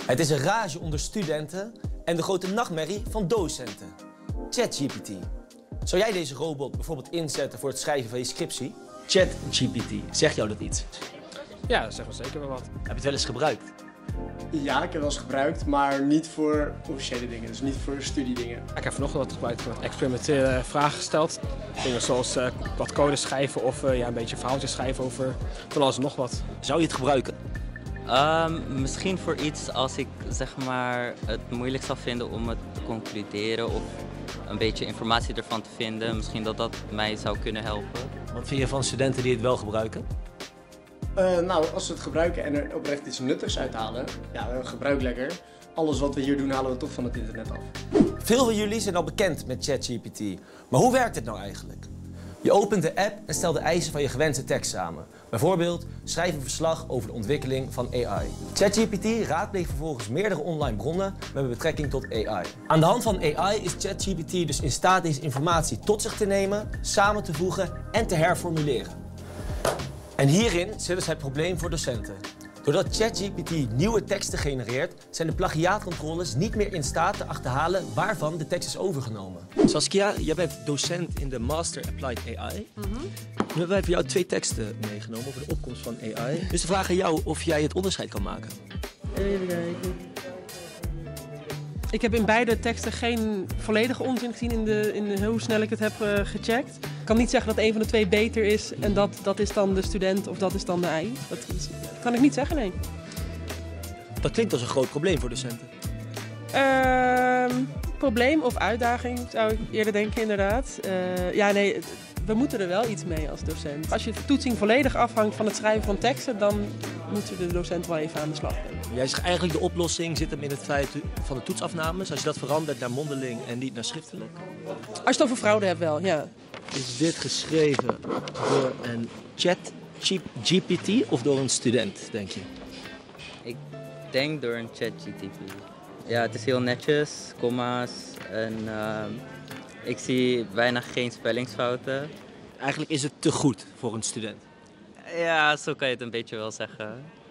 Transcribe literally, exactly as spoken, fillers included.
Het is een rage onder studenten en de grote nachtmerrie van docenten. ChatGPT. Zou jij deze robot bijvoorbeeld inzetten voor het schrijven van je scriptie? ChatGPT, zegt jou dat iets? Ja, dat zeggen we zeker wel wat. Heb je het wel eens gebruikt? Ja, ik heb wel eens gebruikt, maar niet voor officiële dingen, dus niet voor studiedingen. Ik heb vanochtend wat gebruikt voor experimentele vragen gesteld. Dingen zoals uh, wat code schrijven of uh, ja, een beetje verhaaltjes schrijven over van alles en nog wat. Zou je het gebruiken? Um, misschien voor iets als ik zeg maar, het moeilijk zou vinden om het te concluderen of een beetje informatie ervan te vinden. Misschien dat dat mij zou kunnen helpen. Wat vind je van studenten die het wel gebruiken? Uh, nou, als we het gebruiken en er oprecht iets nuttigs uithalen, ja, dan gebruik lekker. Alles wat we hier doen halen we toch van het internet af. Veel van jullie zijn al bekend met ChatGPT. Maar hoe werkt het nou eigenlijk? Je opent de app en stelt de eisen van je gewenste tekst samen. Bijvoorbeeld, schrijf een verslag over de ontwikkeling van A I. ChatGPT raadpleegt vervolgens meerdere online bronnen met betrekking tot A I. Aan de hand van A I is ChatGPT dus in staat deze informatie tot zich te nemen, samen te voegen en te herformuleren. En hierin zit dus het probleem voor docenten. Doordat ChatGPT nieuwe teksten genereert, zijn de plagiaatcontroles niet meer in staat te achterhalen waarvan de tekst is overgenomen. Saskia, jij bent docent in de Master Applied A I. Mm-hmm. Nu hebben wij voor jou twee teksten meegenomen over de opkomst van A I. Dus de vraag aan jou of jij het onderscheid kan maken. Even kijken. Ik heb in beide teksten geen volledige onzin gezien in, de, in hoe snel ik het heb uh, gecheckt. Ik kan niet zeggen dat een van de twee beter is en dat, dat is dan de student of dat is dan de A I. Dat, dat kan ik niet zeggen, nee. Dat klinkt als een groot probleem voor docenten. Uh, probleem of uitdaging zou ik eerder denken, inderdaad. Uh, ja, nee, we moeten er wel iets mee als docent. Als je de toetsing volledig afhangt van het schrijven van teksten, dan moet de docent wel even aan de slag nemen. Jij zegt eigenlijk de oplossing zit hem in het feit van de toetsafnames. Als je dat verandert naar mondeling en niet naar schriftelijk. Als je het over fraude hebt wel, ja. Is dit geschreven door een ChatGPT of door een student, denk je? Ik denk door een ChatGPT. Ja, het is heel netjes, comma's en uh, ik zie bijna geen spellingsfouten. Eigenlijk is het te goed voor een student. Ja, zo kan je het een beetje wel zeggen.